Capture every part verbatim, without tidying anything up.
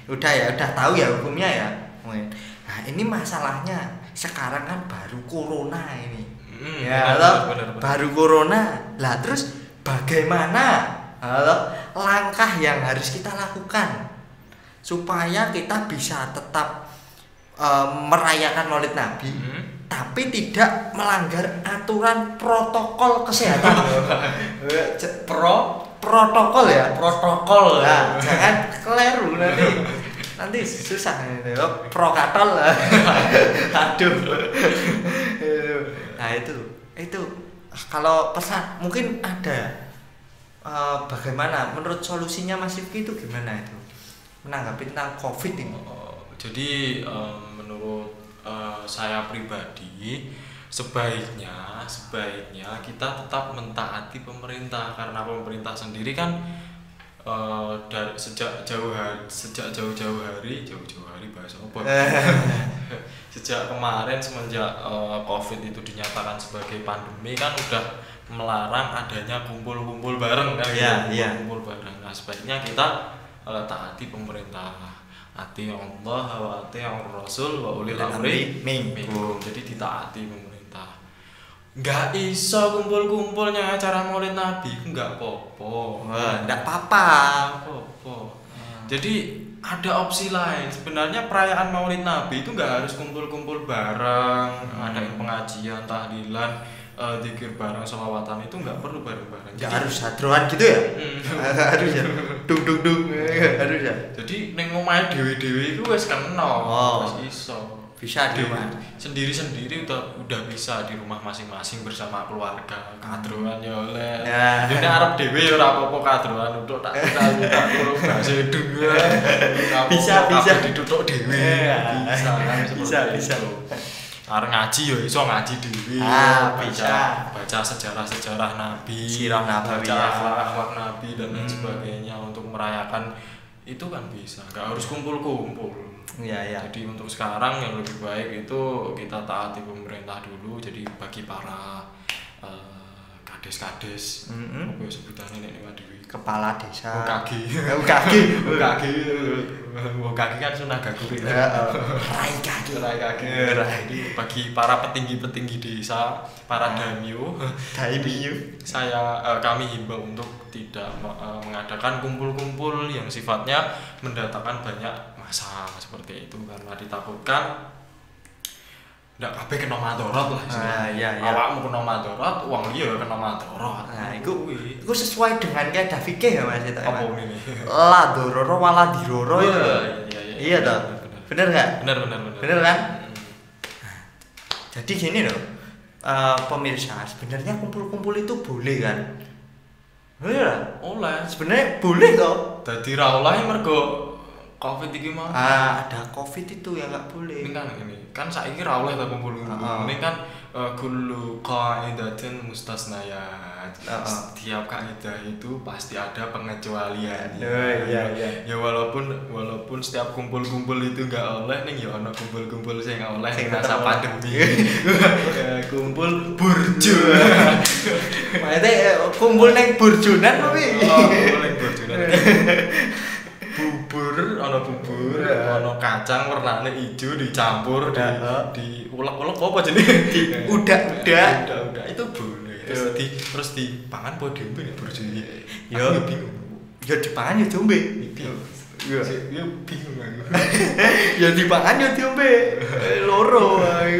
Udah ya, udah tahu ya hukumnya ya. Nah, ini masalahnya sekarang kan baru corona ini. Hmm, ya, benar, benar, benar. Baru corona. Lah terus bagaimana halo, langkah yang harus kita lakukan supaya kita bisa tetap uh, merayakan Maulid Nabi, hmm. tapi tidak melanggar aturan protokol kesehatan. Pro protokol ya, protokol. Nah, jangan keliru nanti. Nanti susah nih, prokatol. Aduh. Nah, itu itu kalau pesan mungkin ada uh, bagaimana menurut solusinya Mas Rifki itu gimana itu? Menanggapi tentang Covid ini. Uh, jadi uh, menurut uh, saya pribadi sebaiknya sebaiknya kita tetap mentaati pemerintah karena pemerintah sendiri kan uh, dari sejak jauh hari, sejak jauh-jauh hari jauh-jauh hari bahasa apa sejak kemarin semenjak uh, Covid itu dinyatakan sebagai pandemi kan udah melarang adanya kumpul-kumpul bareng kan ya, ya, kumpul bareng. Nah sebaiknya kita uh, taati pemerintah, ati Allah wa ati Rasul wa ulil amri minkum. Jadi ditaati pemerintah. Nggak iso kumpul-kumpulnya acara Maulid Nabi, nggak popo. Wah, nggak apa-apa. Popo. Hmm. Jadi ada opsi lain. Sebenarnya perayaan Maulid Nabi itu nggak harus kumpul-kumpul bareng, hmm. ada pengajian, tahlilan, uh, zikir bareng, sholawatan itu nggak perlu bareng-bareng. Nggak harus hadroan gitu ya? Harus ya. Dung dung dung. Harus ya. Jadi neng omahe dhewe-dhewe itu wis kena, oh. wis iso. Bisa di rumah sendiri-sendiri udah udah bisa di rumah masing-masing bersama keluarga. Kadroan ya oleh. Ya. Dene arep dhewe ya ora apa-apa kadroan untuk tak tak tak turu bahasa dunia. Bisa bisa ditutuk dhewe. Bisa bisa bisa. Arep ngaji ya iso ngaji dhewe. Ah, bisa baca sejarah-sejarah Nabi, sirah Nabi, baca akhlak-akhlak Nabi dan lain hmm. sebagainya untuk merayakan itu kan bisa. Enggak harus kumpul-kumpul. Ya, ya. Jadi untuk sekarang yang lebih baik itu kita taati pemerintah dulu. Jadi bagi para uh, kades-kades, mm-hmm. apa sebutannya ini Dewi? Kepala desa. Ukagi. Ukagi. Ukagi. Ukagi kan sunah gaguri. Rai kaki. Rai kaki. Jadi bagi para petinggi-petinggi desa, para daimyo, daimyo, saya uh, kami himbau untuk tidak uh, mengadakan kumpul-kumpul yang sifatnya mendatangkan banyak masalah seperti itu karena ditakutkan ndak kabeh kena madorot lah. Ah, iya, iya. Awakmu kena madorot, wong liya kena madorot. Nah, iku iku sesuai dengan kaidah fikih ya Mas itu. Apa ini? La dororo wala diroro itu. Iya, iya, iya. Iya toh. Bener enggak? Bener, bener, bener. Bener kan? Jadi gini loh. Uh, pemirsa, sebenarnya kumpul-kumpul itu boleh kan? Iya. Oleh. Sebenarnya boleh toh. Dadi ra oleh mergo Covid iki mah. Ah, ada Covid itu yang enggak boleh. Ini kan ini. Kan saiki ra oleh ta kumpul-kumpul. Uh-huh. Ini kan uh, kullu qaidatin mustasnayat. Uh-huh. Setiap kaidah itu pasti ada pengecualian. Oh, iya iya. Ya walaupun walaupun setiap kumpul-kumpul itu enggak oleh ning ya ana kumpul-kumpul sing oleh sing masa pandemi. Kumpul burjo. Maksudnya kumpul ning burjonan kuwi. Oh, kumpul ning burjonan. Bubur, ana bubur, ya. Ana kacang warnane ijo dicampur di di ulek-ulek apa jenenge? Udak-udak. Udak-udak itu boleh. Terus di terus dipangan po diombe nek burjo iki. Yo bingung. Yo dipangan yo diombe. Yo yo bingung aku. Yo dipangan yo diombe. Loro ae.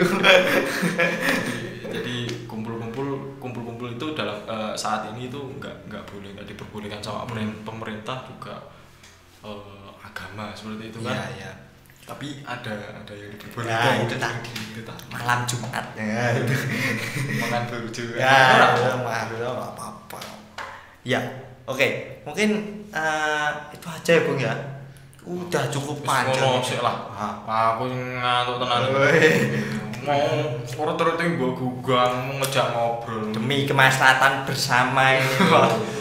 Jadi kumpul-kumpul kumpul-kumpul itu dalam uh, saat ini itu enggak enggak boleh, enggak diperbolehkan sama hmm. pemerintah juga. Uh, agama seperti itu kan. Iya, iya. Tapi ada ada yang diperbolehkan. Ya, itu tadi itu tadi. Malam Jumat ya itu. Makan burjo. Ya, maaf enggak apa-apa. Ya, oke. Okay. Mungkin uh, itu aja ya, Bung ya. Udah cukup panjang. Ngono sik lah. Aku ngantuk tenan. Mau ora terus mbok gugang ngejak ngobrol demi kemaslahatan bersama ini.